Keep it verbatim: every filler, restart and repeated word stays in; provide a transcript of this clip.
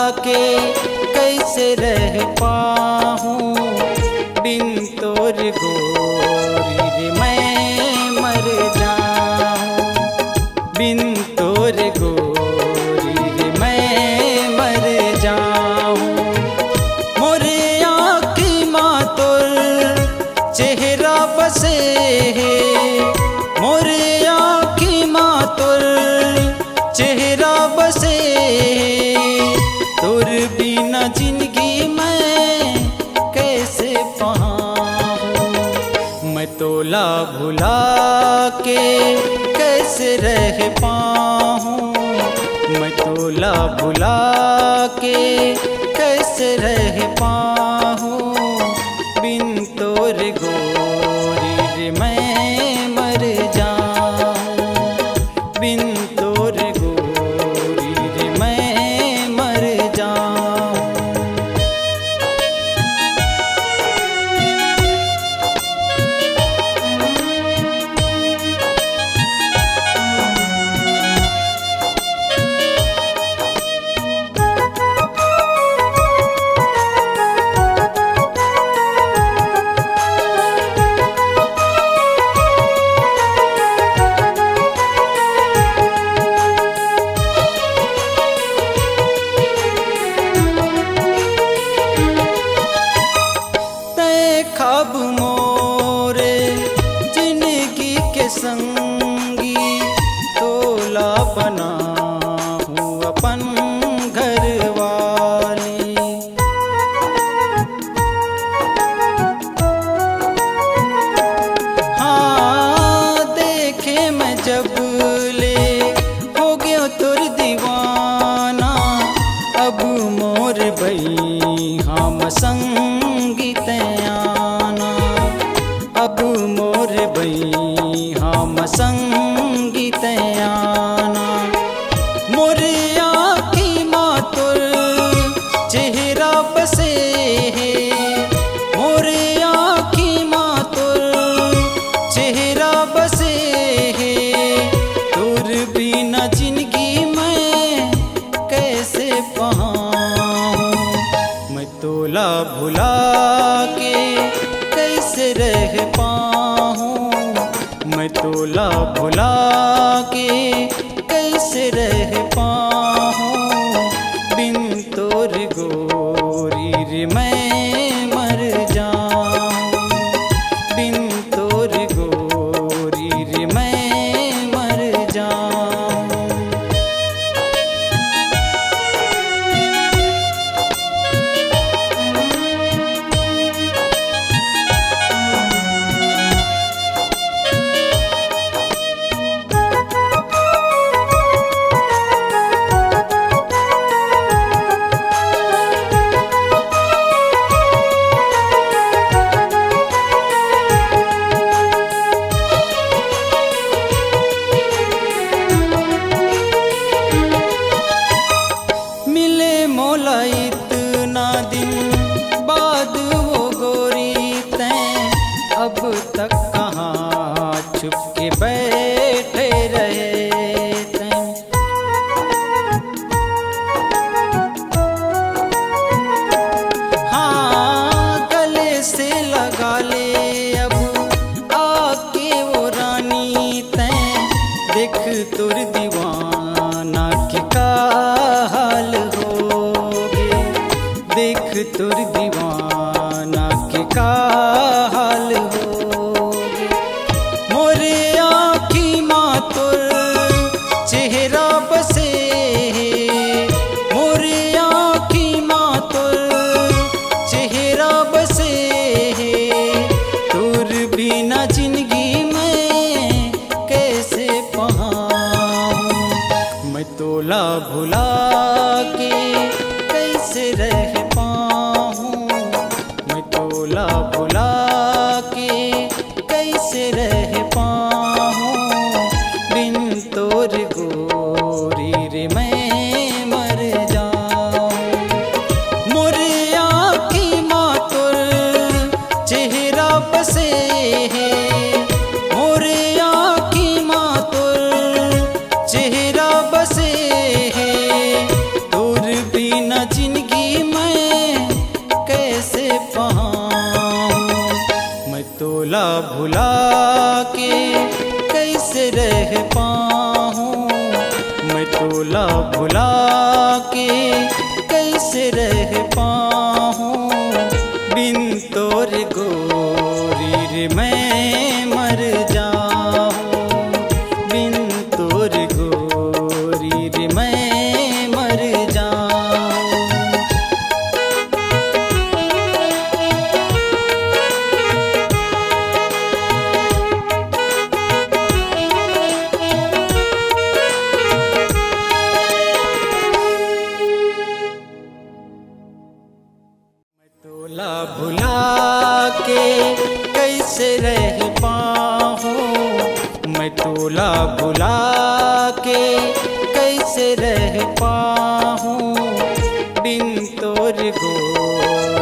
के कैसे रह पाऊं बिन तोर गोरी रे मैं मर जाऊं, बिन तोर गोरी रे मैं मर जाऊं। मोरे आँखी माँ तोर चेहरा बसे है, मोरे आँखी माँ तोर चेहरा बसे, तोर बिना जिंदगी मैं कैसे पाऊं। मैं तोला भुला के कैसे रह पाऊं, मैं तोला भुला के कैसे रह पाऊं बिन तोर गोरी रे मैं मर जाऊं, बिन तोर गोरी रे मैं मर जाऊं। ख्वाब मोरे जिंदगी के संगी तोला बना हूँ अपन घर वाली। हाँ देखे मैं जब ले हो गया तुर दीवाना, अब मोर भई हम संगीत आना, अब मोर भई हम संगीत आना। मोर आँखी माँ तोर चेहरा बसे है, मोर आँखी माँ तोर चेहरा बसे है, तोर बिना जिंदगी मैं कैसे पाऊं। मैं तोला भुला के कैसे रह पाऊं, मैं तोला भुला के कैसे रह पाऊं बिन तोर गोरी रे मैं मर जाऊं, बिन तोर गोरी रे मैं मर जाऊं। मोला इतना दिन बाद वो गोरी तैं अब तक कहाँ छुप के बैठे रहे तैं। हाँ गले से लगा ले अब आके वो रानी तैं, देख तुर दीवाना के का हाल हो, देख तुर दीवाना के का हाल हो। मोरे आँखी माँ तुर चेहरा बसे है, मोरे आँखी माँ तुर चेहरा बसे है, तुर बिना जिंदगी मैं कैसे पाऊं। मैं तोला भुला के कैसे रह पाऊं, मैं तोला भुला के कैसे रह पाऊं बिन तोर गोरी रे मैं मर जाऊं। मोरे आँखी माँ तोर चेहरा बसे है, मोरे आँखी माँ तोर चेहरा बसे है, तोर बिना तोला भुला के कैसे रह पाऊँ, बिन तोर गोरी रे मैं मर जाऊँ, बिन तोर गोरी रे मैं मर जाऊँ। तोला भुला के कैसे रह पाऊँ, मैं तोला भुला के कैसे रह पाऊँ, बिन तोर गो